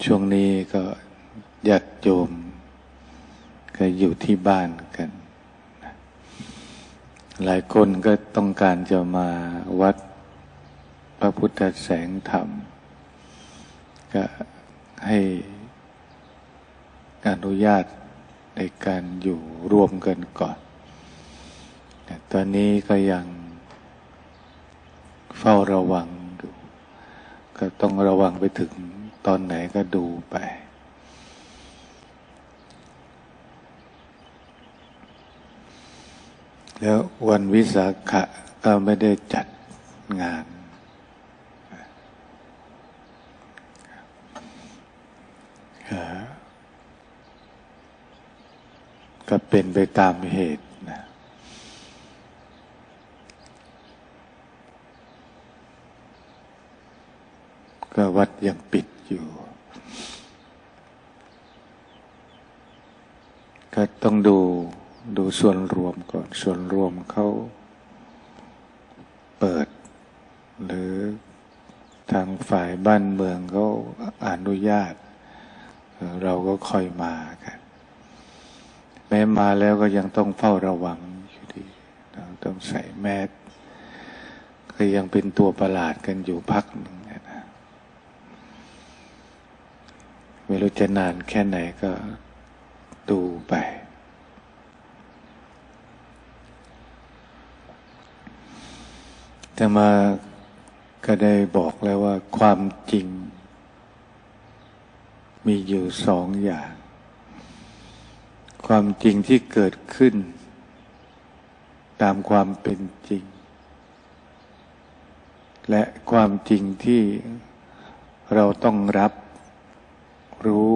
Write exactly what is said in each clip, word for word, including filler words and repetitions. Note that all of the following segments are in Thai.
ช่วงนี้ก็ญาติโยมก็อยู่ที่บ้านกันหลายคนก็ต้องการจะมาวัดพระพุทธแสงธรรมก็ให้อนุญาตในการอยู่ร่วมกันก่อนตอนนี้ก็ยังเฝ้าระวังอยู่ก็ต้องระวังไปถึงตอนไหนก็ดูไปแล้ววันวิสาขะก็ไม่ได้จัดงานก็เป็นไปตามเหตุนะก็วัดยังปิดอยู่ก็ต้องดูดูส่วนรวมก่อนส่วนรวมเขาเปิดหรือทางฝ่ายบ้านเมืองเขาอนุญาตเราก็ค่อยมากันแม้มาแล้วก็ยังต้องเฝ้าระวังอยู่ดีต้องใส่แมสก็ยังเป็นตัวประหลาดกันอยู่พักหนึ่งนะไม่รู้จะนานแค่ไหนก็ดูไปแต่มาก็ได้บอกแล้วว่าความจริงมีอยู่สองอย่างความจริงที่เกิดขึ้นตามความเป็นจริงและความจริงที่เราต้องรับรู้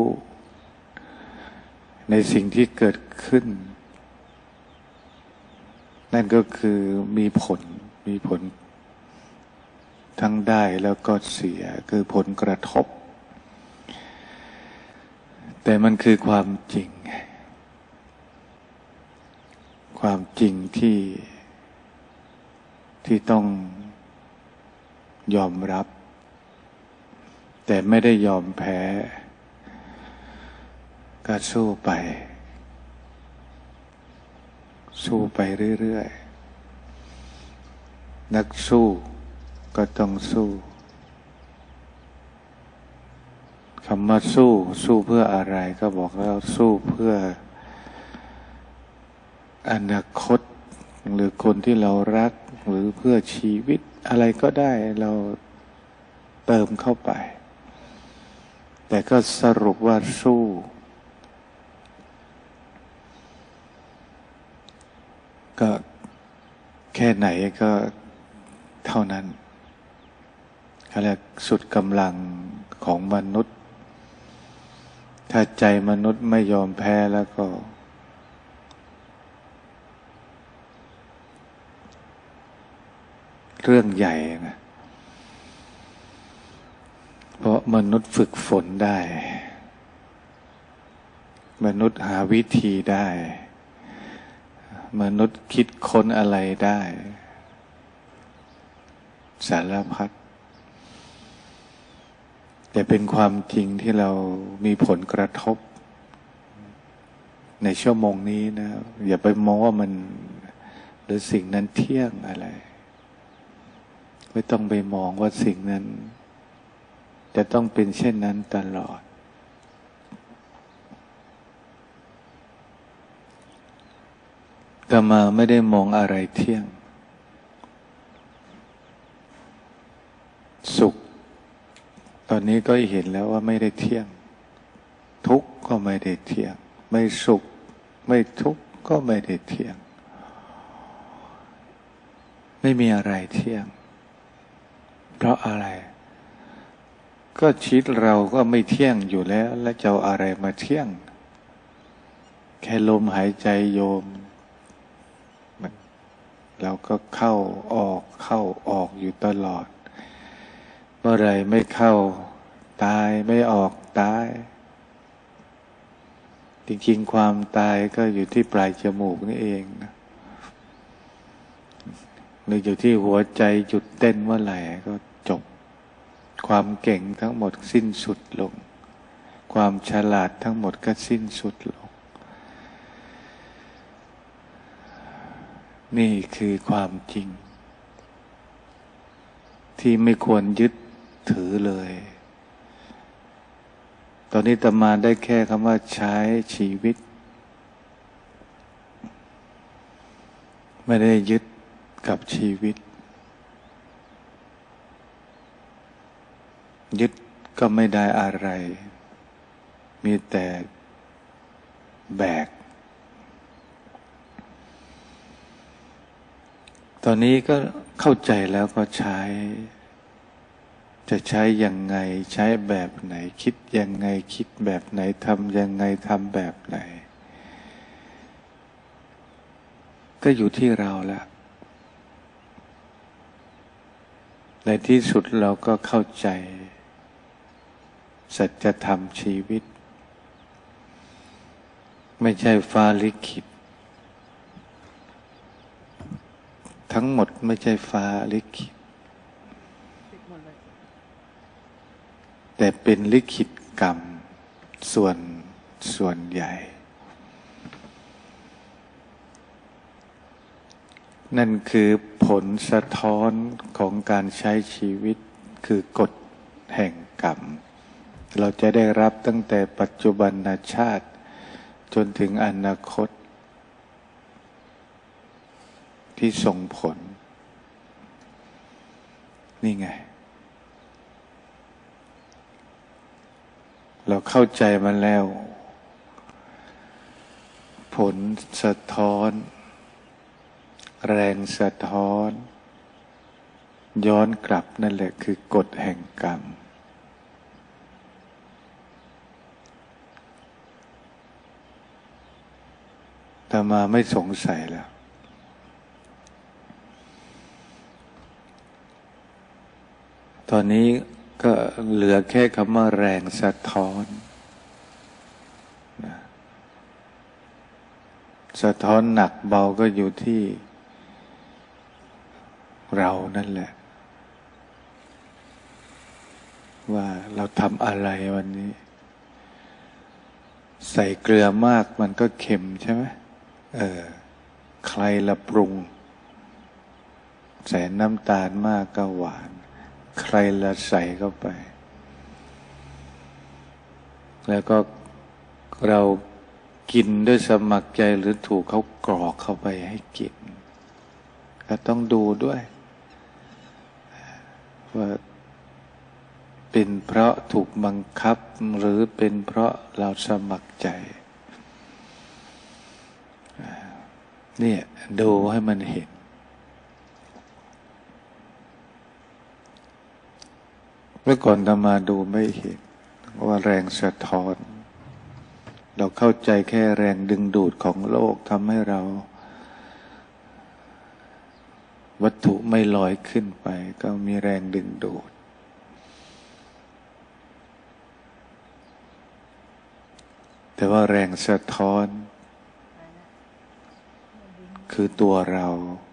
ในสิ่งที่เกิดขึ้นนั่นก็คือมีผลมีผลทั้งได้แล้วก็เสียคือผลกระทบแต่มันคือความจริงความจริงที่ที่ต้องยอมรับแต่ไม่ได้ยอมแพ้ก็สู้ไปสู้ไปเรื่อยๆนักสู้ก็ต้องสู้คำว่าสู้สู้เพื่ออะไรก็บอกแล้วสู้เพื่ออนาคตหรือคนที่เรารักหรือเพื่อชีวิตอะไรก็ได้เราเติมเข้าไปแต่ก็สรุปว่าสู้ก็แค่ไหนก็เท่านั้นเขาเรียกสุดกำลังของมนุษย์ถ้าใจมนุษย์ไม่ยอมแพ้แล้วก็เรื่องใหญ่นะเพราะมนุษย์ฝึกฝนได้มนุษย์หาวิธีได้มนุษย์คิดค้นอะไรได้สารพัดแต่เป็นความจริงที่เรามีผลกระทบในชั่วโมงนี้นะอย่าไปมองว่ามันหรือสิ่งนั้นเที่ยงอะไรไม่ต้องไปมองว่าสิ่งนั้นจะต้องเป็นเช่นนั้นตลอดแต่มาไม่ได้มองอะไรเที่ยงสุขตอนนี้ก็เห็นแล้วว่าไม่ได้เที่ยงทุกข์ก็ไม่ได้เที่ยงไม่สุขไม่ทุกข์ก็ไม่ได้เที่ยงไม่มีอะไรเที่ยงเพราะอะไรก็ชีวิตเราก็ไม่เที่ยงอยู่แล้วแล้วจะเอาอะไรมาเที่ยงแค่ลมหายใจโยมเราก็เข้าออกเข้าออกอยู่ตลอดเมื่อไรไม่เข้าตายไม่ออกตายจริงๆความตายก็อยู่ที่ปลายจมูกนี่เองนะหรืออยู่ที่หัวใจหยุดเต้นเมื่อไหร่ก็จบความเก่งทั้งหมดสิ้นสุดลงความฉลาดทั้งหมดก็สิ้นสุดลงนี่คือความจริงที่ไม่ควรยึดถือเลยตอนนี้อาตมาได้แค่คำว่าใช้ชีวิตไม่ได้ยึดกับชีวิตยึดก็ไม่ได้อะไรมีแต่แบกตอนนี้ก็เข้าใจแล้วก็ใช้จะใช้ยังไงใช้แบบไหนคิดยังไงคิดแบบไหนทำยังไงทำแบบไหนก็อยู่ที่เราแล้วในที่สุดเราก็เข้าใจสัจธรรมชีวิตไม่ใช่ฟ้าลิขิตทั้งหมดไม่ใช่ฟ้าลิขิตแต่เป็นลิขิตกรรมส่วนส่วนใหญ่นั่นคือผลสะท้อนของการใช้ชีวิตคือกฎแห่งกรรมเราจะได้รับตั้งแต่ปัจจุบันชาติจนถึงอนาคตที่ส่งผลนี่ไงเราเข้าใจมันแล้วผลสะท้อนแรงสะท้อนย้อนกลับนั่นแหละคือกฎแห่งกรรมแต่มาไม่สงสัยแล้วตอนนี้ก็เหลือแค่คำว่าแรงสะท้อนนะสะท้อนหนักเบาก็อยู่ที่เรานั่นแหละว่าเราทำอะไรวันนี้ใส่เกลือมากมันก็เค็มใช่ไหมเออใครละปรุงใส่น้ำตาลมากก็หวานใครละใส่เข้าไปแล้วก็เรากินด้วยสมัครใจหรือถูกเขากรอกเข้าไปให้กินก็ต้องดูด้วยว่าเป็นเพราะถูกบังคับหรือเป็นเพราะเราสมัครใจเนี่ยดูให้มันเห็นเมื่อก่อนอาตมาดูไม่เห็นว่าแรงสะท้อนเราเข้าใจแค่แรงดึงดูดของโลกทำให้เราวัตถุไม่ลอยขึ้นไปก็มีแรงดึงดูดแต่ว่าแรงสะท้อนคือตัวเรา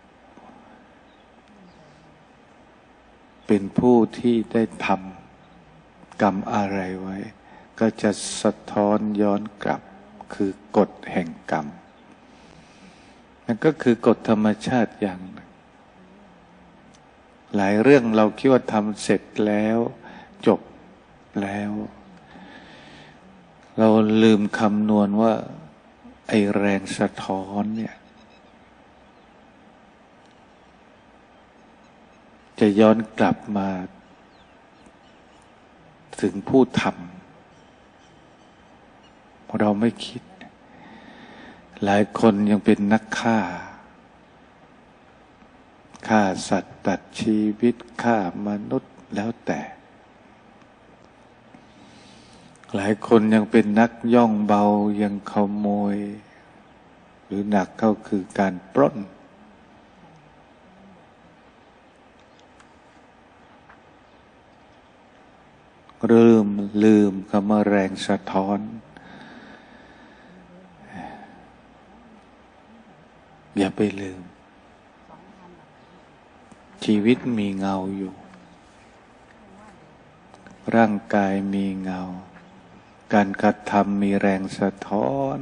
เป็นผู้ที่ได้ทำกรรมอะไรไว้ก็จะสะท้อนย้อนกลับคือกฎแห่งกรรมนั่นก็คือกฎธรรมชาติอย่างหนึ่งหลายเรื่องเราคิดว่าทำเสร็จแล้วจบแล้วเราลืมคำนวณว่าไอ้แรงสะท้อนเนี่ยจะย้อนกลับมาถึงผู้ทำเราไม่คิดหลายคนยังเป็นนักฆ่าฆ่าสัตว์ตัดชีวิตฆ่ามนุษย์แล้วแต่หลายคนยังเป็นนักย่องเบายังขโมยหรือหนักเข้าคือการปล้นลืมลืมคำว่าแรงสะท้อนอย่าไปลืมชีวิตมีเงาอยู่ร่างกายมีเงาการกระทำมีแรงสะท้อน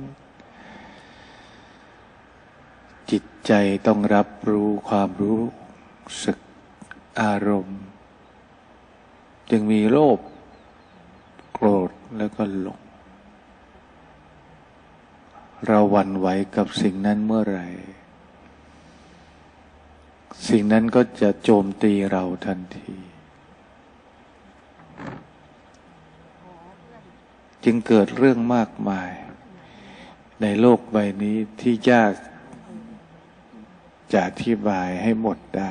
จิตใจต้องรับรู้ความรู้สึกอารมณ์จึงมีโลภโกรธแล้วก็หลงเราหวั่นไหวกับสิ่งนั้นเมื่อไหร่สิ่งนั้นก็จะโจมตีเราทันทีจึงเกิดเรื่องมากมายในโลกใบนี้ที่ยากจะอธิบายให้หมดได้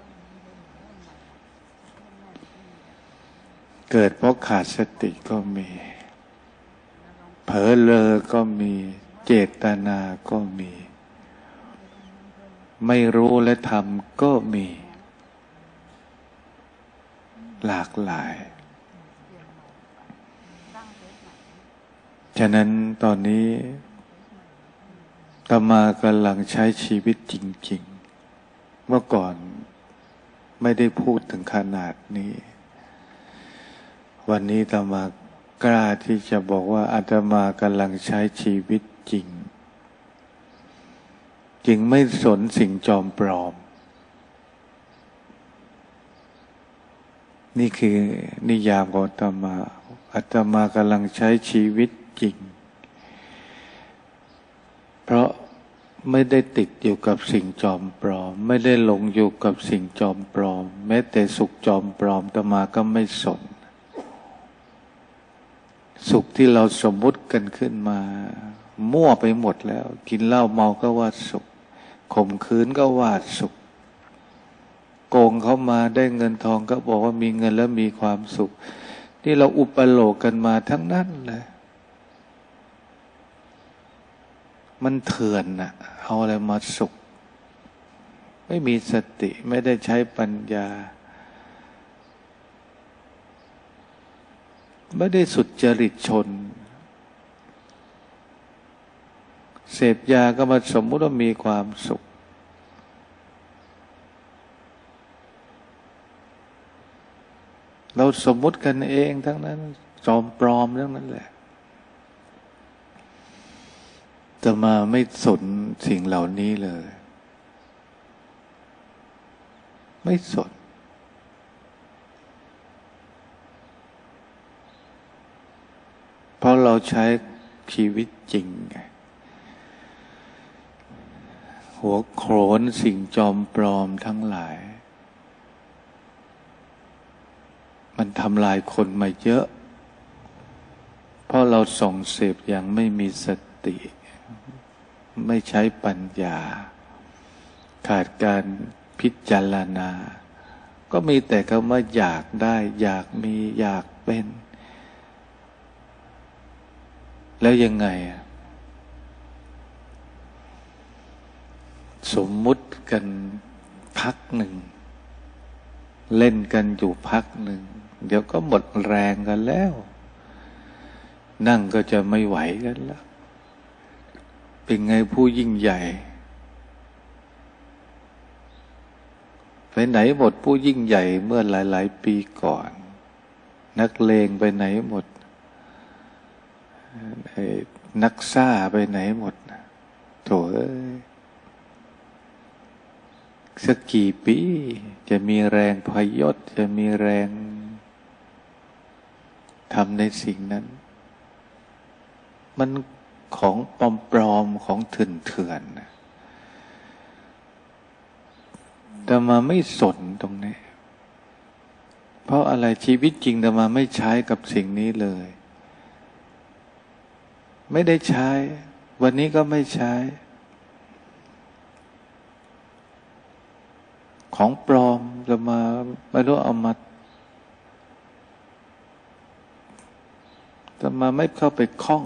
เกิดเพราะขาดสติก็มีเผลอเลอก็มีเจตนาก็มีไม่รู้และทำก็มีหลากหลายฉะนั้นตอนนี้อาตมากำลังใช้ชีวิตจริงๆเมื่อก่อนไม่ได้พูดถึงขนาดนี้วันนี้อาตมากล้าที่จะบอกว่าอาตมากำลังใช้ชีวิตจริงจึงไม่สนสิ่งจอมปลอมนี่คือนิยามของอาตมาอาตมากำลังใช้ชีวิตจริงเพราะไม่ได้ติดอยู่กับสิ่งจอมปลอมไม่ได้หลงอยู่กับสิ่งจอมปลอมแม้แต่สุขจอมปลอมอาตมาก็ไม่สนสุขที่เราสมมุติกันขึ้นมามั่วไปหมดแล้วกินเหล้าเมาก็ว่าสุขข่มขืนก็ว่าสุขโกงเขามาได้เงินทองก็บอกว่ามีเงินแล้วมีความสุขนี่เราอุปโลกกันมาทั้งนั้นเลยมันเถื่อนน่ะเอาอะไรมาสุขไม่มีสติไม่ได้ใช้ปัญญาไม่ได้สุจริตชนเสพยาก็มาสมมุติว่ามีความสุขเราสมมุติกันเองทั้งนั้นจอมปลอมทั้งนั้นแหละจะมาไม่สนสิ่งเหล่านี้เลยไม่สนเพราะเราใช้ชีวิตจริงไงหัวโขนสิ่งจอมปลอมทั้งหลายมันทำลายคนมาเยอะเพราะเราส่งเสพอย่างไม่มีสติไม่ใช้ปัญญาขาดการพิจารณาก็มีแต่คำว่าอยากได้อยากมีอยากเป็นแล้วยังไงสมมุติกันพักหนึ่งเล่นกันอยู่พักหนึ่งเดี๋ยวก็หมดแรงกันแล้วนั่งก็จะไม่ไหวกันแล้วเป็นไงผู้ยิ่งใหญ่ไปไหนหมดผู้ยิ่งใหญ่เมื่อหลายๆปีก่อนนักเลงไปไหนหมดนักซ่าไปไหนหมดโถ่เอ้ยสักกี่ปีจะมีแรงพยศจะมีแรงทำในสิ่งนั้นมันของปลอมๆของเถื่อนๆแต่มาไม่สนตรงนี้เพราะอะไรชีวิตจริงแต่มาไม่ใช้กับสิ่งนี้เลยไม่ได้ใช้วันนี้ก็ไม่ใช้ของปลอมจะมาไม่รู้เอามาจะมาไม่เข้าไปคล้อง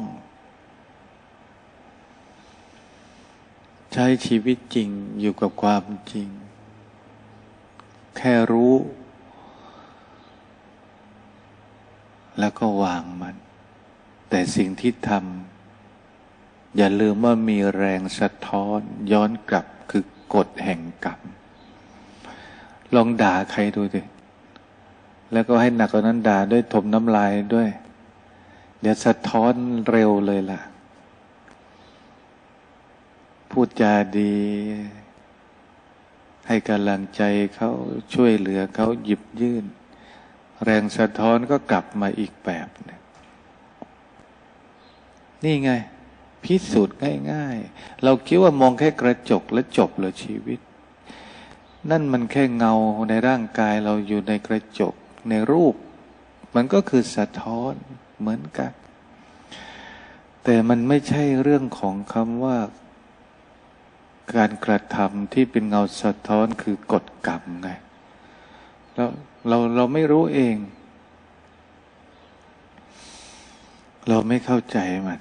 ใช้ชีวิตจริงอยู่กับความจริงแค่รู้แล้วก็วางมันแต่สิ่งที่ทำอย่าลืมว่ามีแรงสะท้อนย้อนกลับคือกฎแห่งกรรมลองด่าใครดูดิแล้วก็ให้หนักกว่านั้นด่าด้วยถมน้ำลายด้วยเดี๋ยวสะท้อนเร็วเลยล่ะพูดจาดีให้กำลังใจเขาช่วยเหลือเขาหยิบยื่นแรงสะท้อนก็กลับมาอีกแบบนึงนี่ไงพิสูจน์ง่ายๆเราคิดว่ามองแค่กระจกแล้วจบเลยชีวิตนั่นมันแค่เงาในร่างกายเราอยู่ในกระจกในรูปมันก็คือสะท้อนเหมือนกันแต่มันไม่ใช่เรื่องของคำว่าการกระทำที่เป็นเงาสะท้อนคือกฎกรรมไงเราเราเราไม่รู้เองเราไม่เข้าใจมัน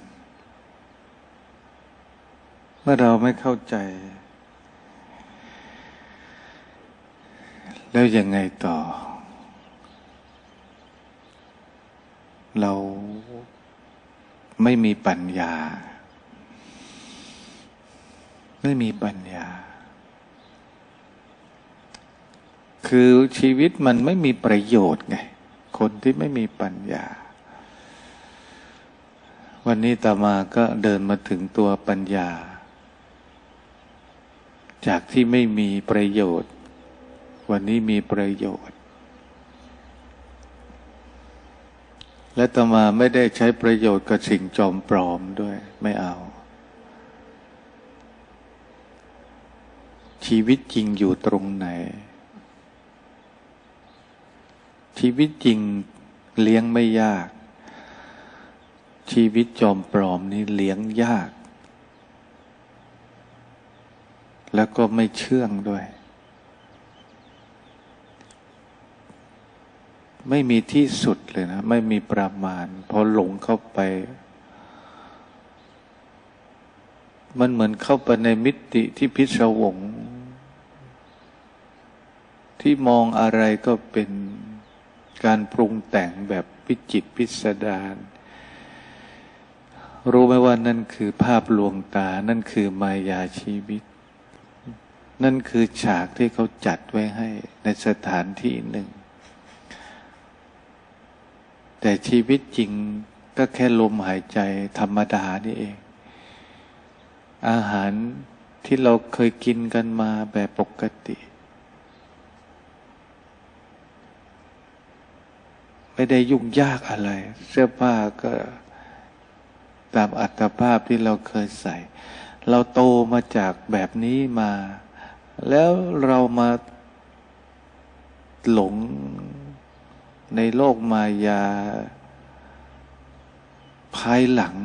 เมื่อเราไม่เข้าใจแล้วยังไงต่อเราไม่มีปัญญาไม่มีปัญญาคือชีวิตมันไม่มีประโยชน์ไงคนที่ไม่มีปัญญาวันนี้อาตมาก็เดินมาถึงตัวปัญญาจากที่ไม่มีประโยชน์วันนี้มีประโยชน์และอาตมาไม่ได้ใช้ประโยชน์กับสิ่งจอมปลอมด้วยไม่เอาชีวิตจริงอยู่ตรงไหนชีวิตจริงเลี้ยงไม่ยากชีวิตจอมปลอมนี่เลี้ยงยากแล้วก็ไม่เชื่องด้วยไม่มีที่สุดเลยนะไม่มีประมาณพอหลงเข้าไปมันเหมือนเข้าไปในมิติที่พิศวงที่มองอะไรก็เป็นการปรุงแต่งแบบวิจิตรพิสดารรู้ไหมว่านั่นคือภาพลวงตานั่นคือมายาชีวิตนั่นคือฉากที่เขาจัดไว้ให้ในสถานที่หนึ่งแต่ชีวิตจริงก็แค่ลมหายใจธรรมดานี่เองอาหารที่เราเคยกินกันมาแบบปกติไม่ได้ยุ่งยากอะไรเสื้อผ้าก็ตามอัตภาพที่เราเคยใส่เราโตมาจากแบบนี้มาแล้วเรามาหลงในโลกมายาภายหลัง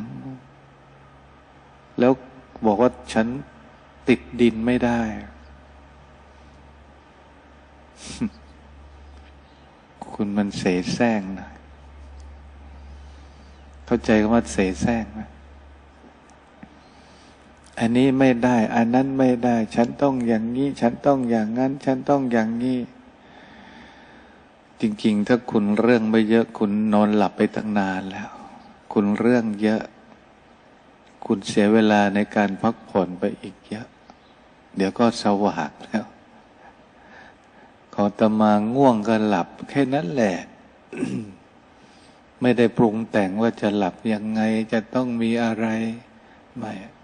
แล้วบอกว่าฉันติดดินไม่ได้ คุณมันเสแสร้งนะเข้าใจคำว่าเสแสร้งไหมอันนี้ไม่ได้อันนั้นไม่ได้ฉันต้องอย่างนี้ฉันต้องอย่างนั้นฉันต้องอย่างนี้จริงๆถ้าคุณเรื่องไม่เยอะคุณนอนหลับไปตั้งนานแล้วคุณเรื่องเยอะคุณเสียเวลาในการพักผ่อนไปอีกเยอะเดี๋ยวก็สว่างแล้วขอตมาง่วงก็หลับแค่นั้นแหละ ไม่ได้ปรุงแต่งว่าจะหลับยังไงจะต้องมีอะไรไม่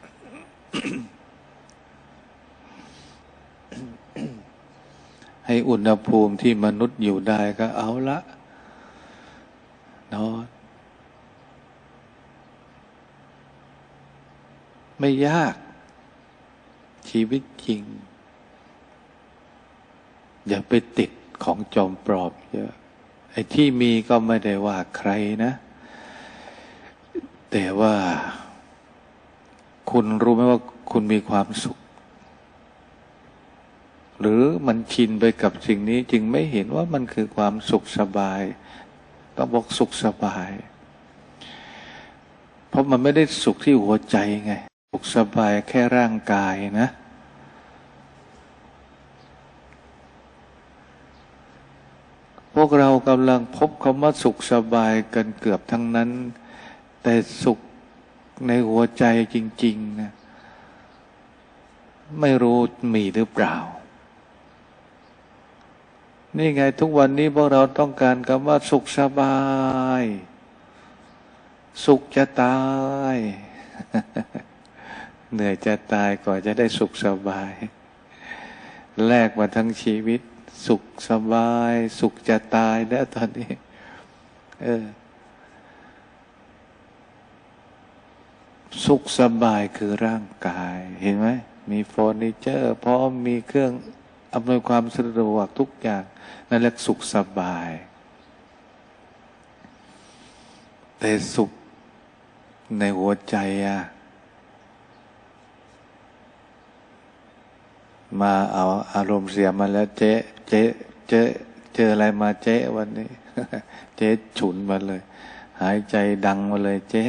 ให้อุณหภูมิที่มนุษย์อยู่ได้ก็เอาละนอนไม่ยากชีวิตจริงอย่าไปติดของจอมปลอมเยอะไอ้ที่มีก็ไม่ได้ว่าใครนะแต่ว่าคุณรู้ไหมว่าคุณมีความสุขหรือมันชินไปกับสิ่งนี้จึงไม่เห็นว่ามันคือความสุขสบายต้องบอกสุขสบายเพราะมันไม่ได้สุขที่หัวใจไงสุขสบายแค่ร่างกายนะพวกเรากำลังพบคำว่าสุขสบายกันเกือบทั้งนั้นแต่สุขในหัวใจจริงๆนะไม่รู้มีหรือเปล่านี่ไงทุกวันนี้พวกเราต้องการคำว่าสุขสบายสุขจะตาย เหนื่อยจะตายก่อนจะได้สุขสบายแลกมาทั้งชีวิตสุขสบายสุขจะตายแล้วตอนนี้เออสุขสบายคือร่างกายเห็นไหมมีเฟอร์นิเจอร์พร้อมมีเครื่องอำนวยความสะดวกทุกอย่างนั่นเรียกสุขสบายแต่สุขในหัวใจอะมาเอาอารมณ์เสียมาแล้วเจ๊เจ๊เจ๊เจออะไรมาเจ๊วันนี้ เจ๊ฉุนมาเลยหายใจดังมาเลยเจ๊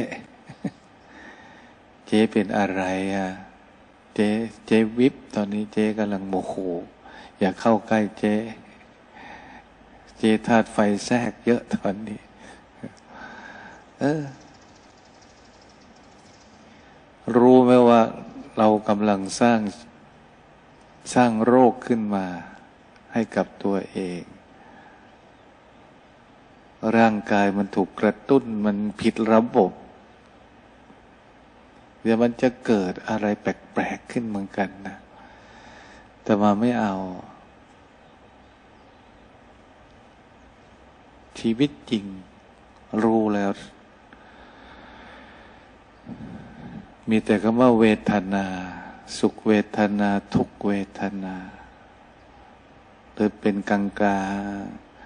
เจ๊เป็นอะไรอ่ะเจ๊เจ๊วิบตอนนี้เจ๊กำลังโมโหอย่าเข้าใกล้เจ๊เจ๊ธาตุไฟแทรกเยอะตอนนี้เออรู้ไหมว่าเรากำลังสร้างสร้างโรคขึ้นมาให้กับตัวเองร่างกายมันถูกกระตุ้นมันผิดระบบเดี๋ยวมันจะเกิดอะไรแปลกๆขึ้นเหมือนกันนะแต่มาไม่เอาชีวิตจริงรู้แล้วมีแต่คำว่าเวทนาสุขเวทนาทุกเวทนาหรือเป็นกลางกลาง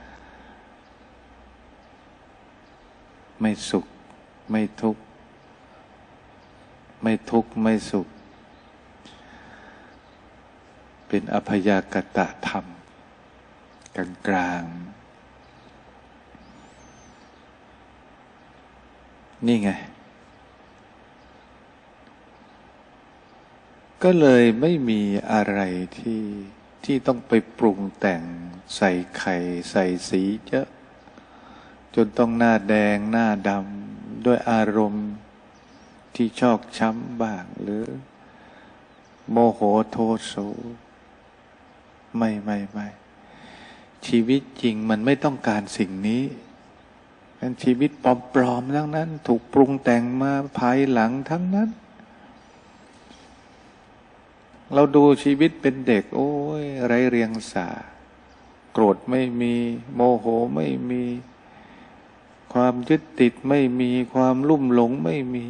ไม่สุขไม่ทุกข์ไม่ทุกข์ไม่สุขเป็นอภยากตธรรมกลางกลางนี่ไงก็เลยไม่มีอะไรที่ที่ต้องไปปรุงแต่งใส่ไข่ใส่สีเยอะจนต้องหน้าแดงหน้าดำด้วยอารมณ์ที่ชอกช้ำบ้างหรือโมโหโทโสไม่ไม่ไม่ชีวิตจริงมันไม่ต้องการสิ่งนี้เป็นชีวิตปลอมๆทั้งนั้นถูกปรุงแต่งมาภายหลังทั้งนั้นเราดูชีวิตเป็นเด็กโอ้ยไร้เรียงสาโกรธไม่มีโมโหไม่มีความยึดติดไม่มีความลุ่มหลงไม่มี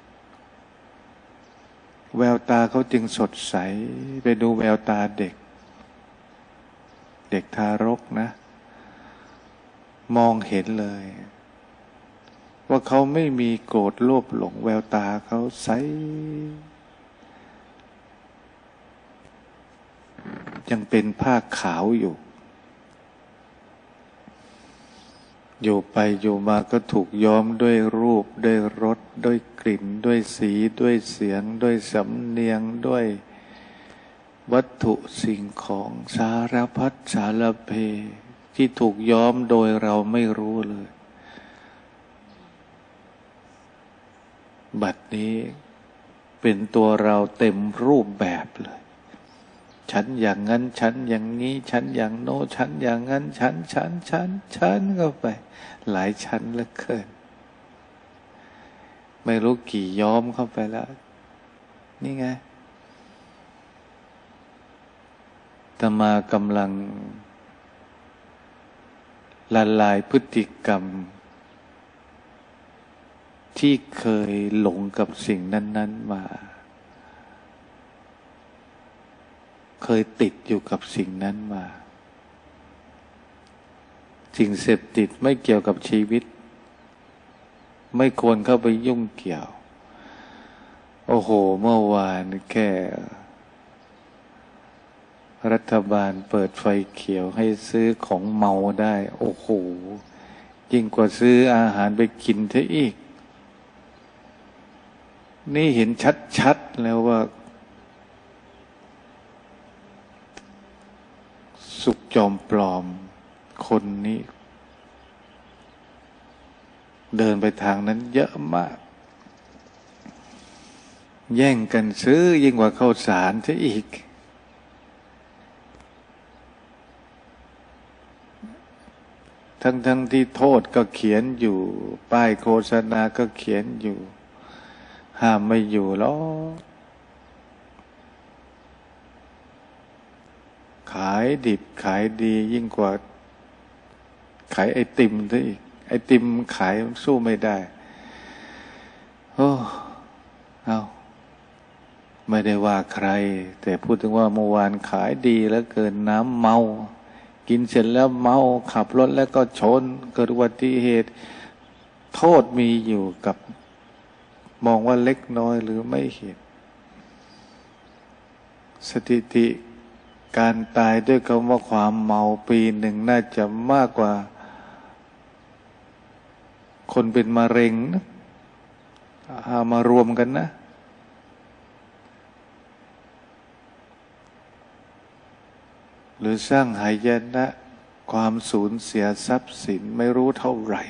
แววตาเขาจึงสดใสไปดูแววตาเด็กเด็กทารกนะมองเห็นเลยว่าเขาไม่มีโกรธโลภหลงแววตาเขาใสยังเป็นผ้าขาวอยู่อยู่ไปอยู่มาก็ถูกย้อมด้วยรูปด้วยรสด้วยกลิ่นด้วยสีด้วยเสียงด้วยสำเนียงด้วยวัตถุสิ่งของสารพัดสารเพที่ถูกย้อมโดยเราไม่รู้เลยบัดนี้เป็นตัวเราเต็มรูปแบบเลยฉันอย่างนั้นฉันอย่างนี้ฉันอย่างโน้ฉันอย่างนั้นฉันฉันฉันฉันเข้าไปหลายชั้นเหลือเกินไม่รู้กี่ย้อมเข้าไปแล้วนี่ไงอาตมากำลังละลายพฤติกรรมที่เคยหลงกับสิ่งนั้นๆมาเคยติดอยู่กับสิ่งนั้นมาสิ่งเสพติดไม่เกี่ยวกับชีวิตไม่ควรเข้าไปยุ่งเกี่ยวโอ้โหเมื่อวานแค่รัฐบาลเปิดไฟเขียวให้ซื้อของเมาได้โอ้โหยิ่งกว่าซื้ออาหารไปกินเท่าอีกนี่เห็นชัดๆแล้วว่าสุขจอมปลอมคนนี้เดินไปทางนั้นเยอะมากแย่งกันซื้อยิ่งกว่าข้าวสารซะอีกถทั้งทั้งที่โทษก็เขียนอยู่ป้ายโฆษณาก็เขียนอยู่ห้ามไม่อยู่หรอกขายดิบขายดียิ่งกว่าขายไอติมซะอีกไอติมขายสู้ไม่ได้โอ้เอาไม่ได้ว่าใครแต่พูดถึงว่าเมื่อวานขายดีแล้วเกินน้ำเมากินเสร็จแล้วเมาขับรถแล้วก็ชนเกิดอุบัติเหตุโทษมีอยู่กับมองว่าเล็กน้อยหรือไม่เห็นสถิติการตายด้วยคำว่าความเมาปีหนึ่งน่าจะมากกว่าคนเป็นมะเร็งนะเอามารวมกันนะหรือสร้างหายนะความสูญเสียทรัพย์สินไม่รู้เท่าไหร่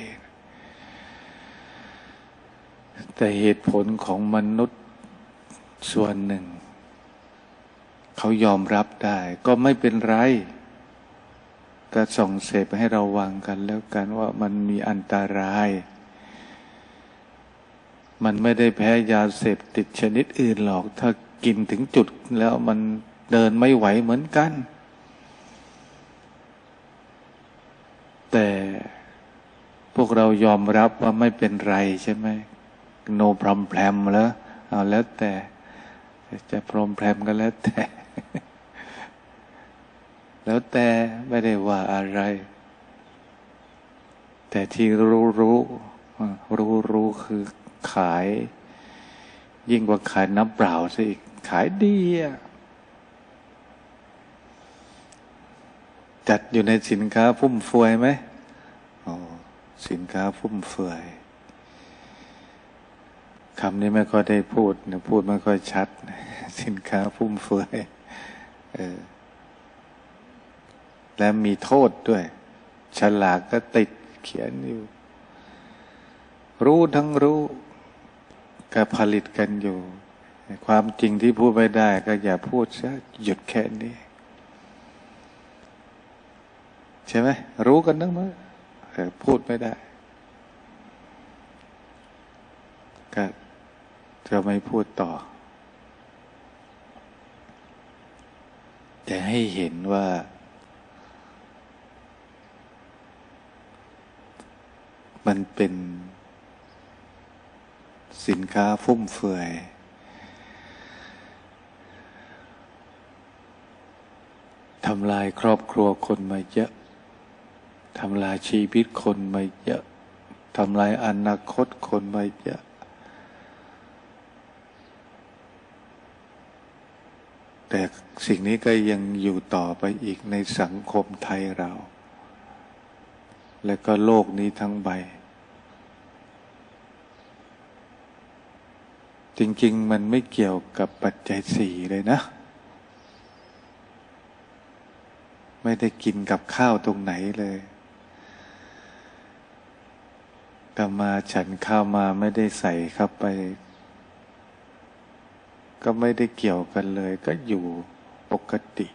แต่เหตุผลของมนุษย์ส่วนหนึ่งเขายอมรับได้ก็ไม่เป็นไรก็ส่งเสพให้เราวังกันแล้วกันว่ามันมีอันตรายมันไม่ได้แพ้ยาเสพติดชนิดอื่นหรอกถ้ากินถึงจุดแล้วมันเดินไม่ไหวเหมือนกันแต่พวกเรายอมรับว่าไม่เป็นไรใช่ไหมโนพรอมแพรมแล้วเอาแล้วแต่จะพรอมแพรมกันแล้วแต่แล้วแต่ไม่ได้ว่าอะไรแต่ที่รู้รู้รู้รู้คือขายยิ่งกว่าขายน้ำเปล่าซะอีกขายดีอ่ะจัดอยู่ในสินค้าฟุ่มเฟือยไหมอ๋อสินค้าฟุ่มเฟือยคำนี้ไม่ค่อยได้พูดนะพูดไม่ค่อยชัดสินค้าฟุ่มเฟือยเออและมีโทษด้วยฉลากก็ติดเขียนอยู่รู้ทั้งรู้ก็ผลิตกันอยู่ความจริงที่พูดไม่ได้ก็อย่าพูดซะหยุดแค่นี้ใช่ไหมรู้กันทั้งหมดแต่พูดไม่ได้ก็จะไม่พูดต่อแต่ให้เห็นว่ามันเป็นสินค้าฟุ่มเฟือยทำลายครอบครัวคนมาเยอะทำลายชีวิตคนมาเยอะทำลายอนาคตคนมาเยอะแต่สิ่งนี้ก็ยังอยู่ต่อไปอีกในสังคมไทยเราและก็โลกนี้ทั้งใบจริงๆมันไม่เกี่ยวกับปัจจัยสี่เลยนะไม่ได้กินกับข้าวตรงไหนเลยแต่มาฉันข้าวมาไม่ได้ใส่เข้าไปก็ไม่ได้เกี่ยวกันเลยก็อยู่ปกติ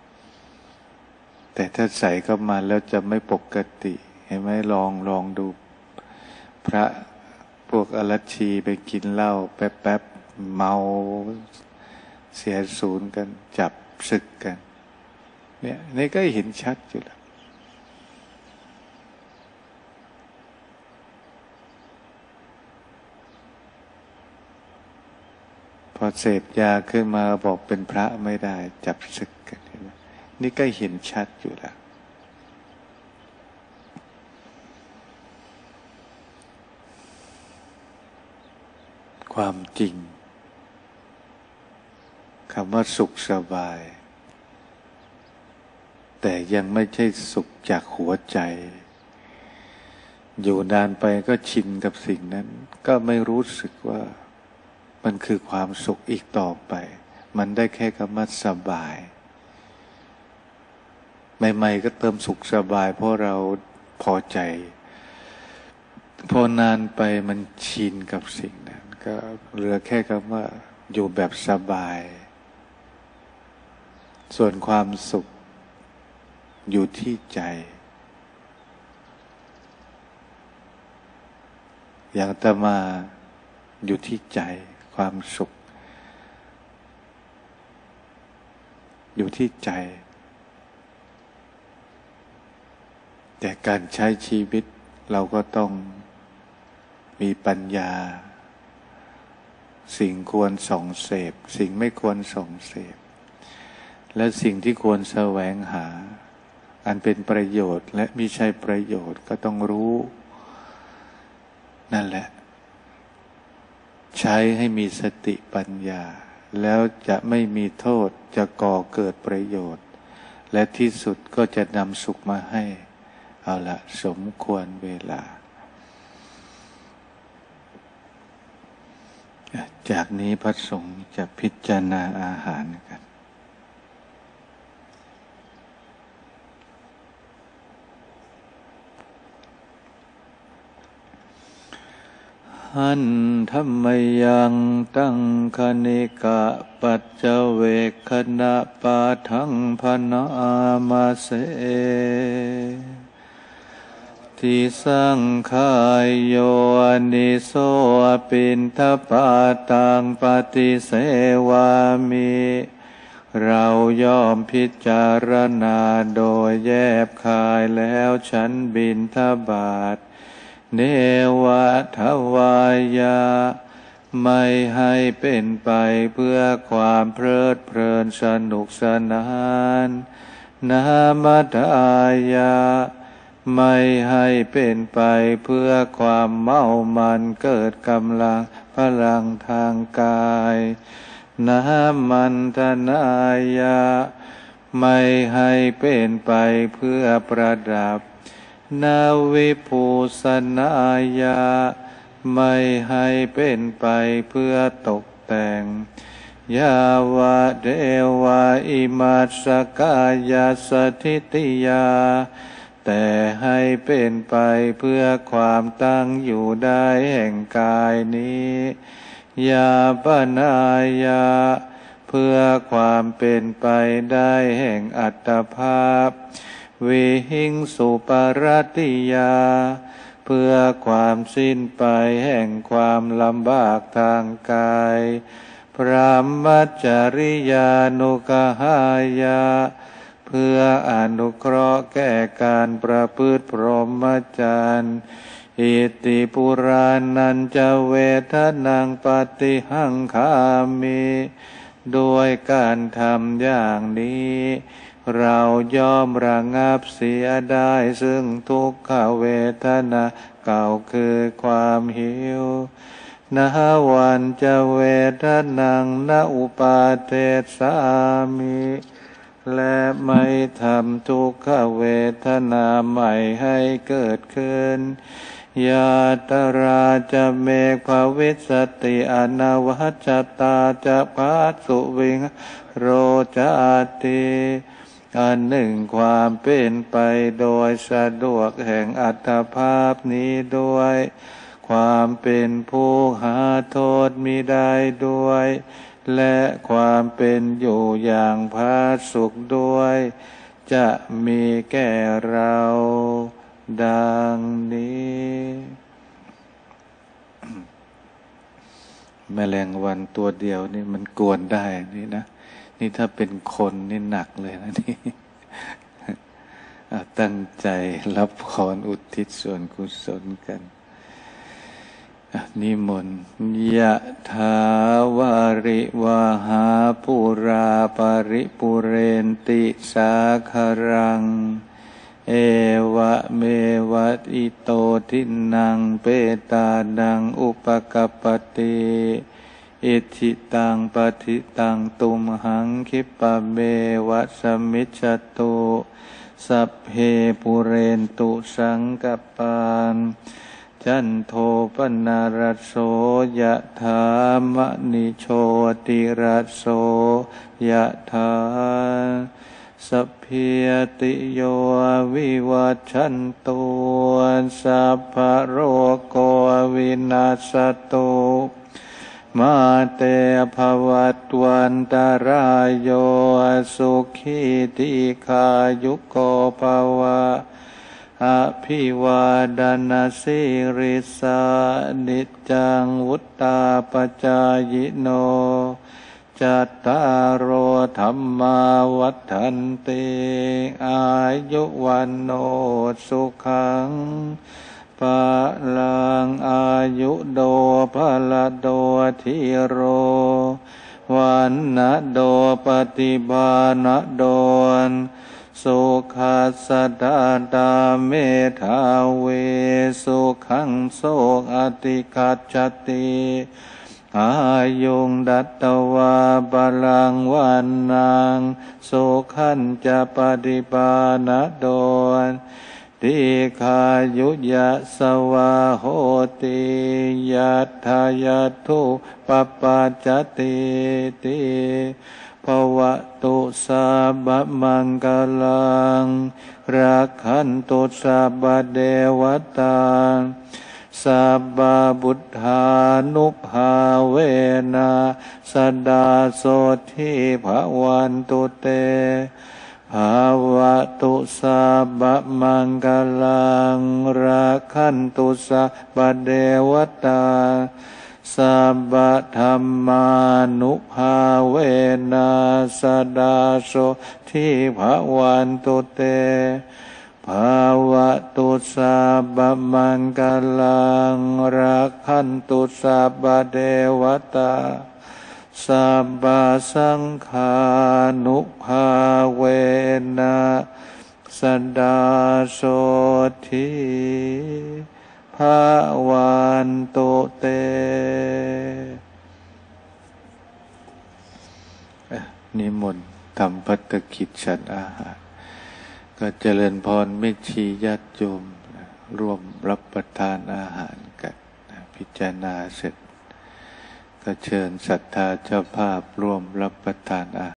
แต่ถ้าใส่เข้ามาแล้วจะไม่ปกติเห็นไหมลองลองดูพระพวกอรัชชีไปกินเหล้าแป๊บๆเมาเสียศูนย์กันจับศึกกันเนี่ยนี่ก็เห็นชัดอยู่แล้วพอเสพยาขึ้นมาบอกเป็นพระไม่ได้จับศึกกันเห็นไหมนี่ก็เห็นชัดอยู่แล้วความจริงคำว่าสุขสบายแต่ยังไม่ใช่สุขจากหัวใจอยู่นานไปก็ชินกับสิ่งนั้นก็ไม่รู้สึกว่ามันคือความสุขอีกต่อไปมันได้แค่คำว่าสบายใหม่ๆก็เติมสุขสบายเพราะเราพอใจพอนานไปมันชินกับสิ่งนั้นก็เหลือแค่คำว่าอยู่แบบสบายส่วนความสุขอยู่ที่ใจอย่างอาตมาอยู่ที่ใจความสุขอยู่ที่ใจแต่การใช้ชีวิตเราก็ต้องมีปัญญาสิ่งควรส่องเสพสิ่งไม่ควรส่องเสพและสิ่งที่ควรแสวงหาอันเป็นประโยชน์และไม่ใช่ประโยชน์ก็ต้องรู้นั่นแหละใช้ให้มีสติปัญญาแล้วจะไม่มีโทษจะก่อเกิดประโยชน์และที่สุดก็จะนำสุขมาให้เอาละสมควรเวลาจากนี้พระสงฆ์จะพิจารณาอาหารกันหันธัมมยังตังคณิกะปัจเจเวคขณะปาทังพนามาเสทิสังขายโยนิโสปินทปาตังปฏิเสวามิเราย่อมพิจารณาโดยแยบคายแล้วฉันบิณฑบาตเนวะทวายาไม่ให้เป็นไปเพื่อความเพลิดเพลินสนุกสนานนามัตตายาไม่ให้เป็นไปเพื่อความเมามันเกิดกำลังพลังทางกายนามันทนายาไม่ให้เป็นไปเพื่อประดับนาวิภูสนายาไม่ให้เป็นไปเพื่อตกแต่งยาวะเดวะอิมัสสกายาสถิติยาแต่ให้เป็นไปเพื่อความตั้งอยู่ได้แห่งกายนี้ยาปนายาเพื่อความเป็นไปได้แห่งอัตภาพวิหิงสุปรติยาเพื่อความสิ้นไปแห่งความลำบากทางกายพระมัจจริยานุกหายาเพื่ออนุเคราะห์แก่การประพฤติพรหมจรรย์อิติปุรานันจะเวทนังปฏิหังคามิโดยการทำอย่างนี้เราย่อมระงับเสียได้ซึ่งทุกขเวทนาเก่าคือความหิวนะวันจะเวทนังนะอุปาเทสามิและไม่ทำทุกขเวทนาใหม่ให้เกิดขึ้นยาตราจะเมฆภวิสติอนวัจจตาจะภัสสุวิงโรจติอันหนึ่งความเป็นไปโดยสะดวกแห่งอัตภาพนี้ด้วยความเป็นผู้หาโทษมิได้ด้วยและความเป็นอยู่อย่างผาสุกด้วยจะมีแก่เราดังนี้แมลงวันตัวเดียวนี่มันกวนได้นี่นะนี่ถ้าเป็นคนนี่หนักเลยนะนี่ ตั้งใจรับพรอุทิศส่วนกุศลกันนิมนต์ยะถาวาริวหาปุราปริปุเรนติสาคารังเอวะเมวะอิโตทินังเปตานังอุปกัปปติอิทิตังปฏิตังตุมหังคิปะเมวะสมิจฉตุสัพเพปุเรนตุสังกปานจันโทปนารโสยะถามณิโชติระโสยะถาสัพพิยติโยวิวัชชันตุสัพพะโรโควินาศตุมาเตภวัตวันตรายโยสุขีติขายุโกภวะอภิวาดนาสิริสานิจจังวุตตาปจายโนจัตตารโอธรรมาวัฏันติอายุวันโนสุขังปะลังอายุโดภละโดทิโรวันนะโดปฏิภาณโดนสุขัสสะดาดาเมธาเวสุขังโสอติคัจจติอายุงดัตตวาบาลังวันนางสุขันจะปฏิปาณโดนติขายุยะสวาโหติยัตถายาทุปปัจจติติภวตุสัพพมังคลังรักขันตุสัพพเทวตาสัพพบุทธานุภาเวนะสดดาโสทิภวันตุเตภาวะตุสัพพมังคลังรักขันตุสัพพเทวตาสัพพธัมมานุภาเวนะสดดาโสทิภวันตุเตภาวะตุสัพพมังคลังรักขันตุสัพพเทวตาสัพพสังฆานุภาเวนะสดดาโสทิภวันตุเตนิมนต์ทำภัตตกิจฉันอาหารก็เจริญพรเมตชีญาติโยมร่วมรับประทานอาหารกันพิจารณาเสร็จก็เชิญศรัทธาเจ้าภาพร่วมรับประทานอาหาร